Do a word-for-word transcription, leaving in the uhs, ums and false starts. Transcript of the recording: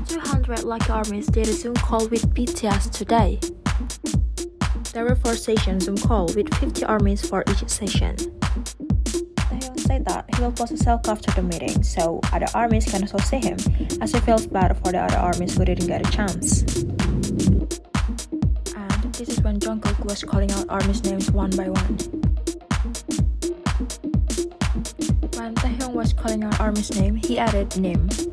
two hundred lucky armies did a Zoom call with B T S today. There were four sessions Zoom call with fifty armies for each session. Taehyung said that he will post a selfie after the meeting so other armies can also see him, as he feels bad for the other armies who didn't get a chance. And this is when Jungkook was calling out armies' names one by one. When Taehyung was calling out army's name, he added Nim.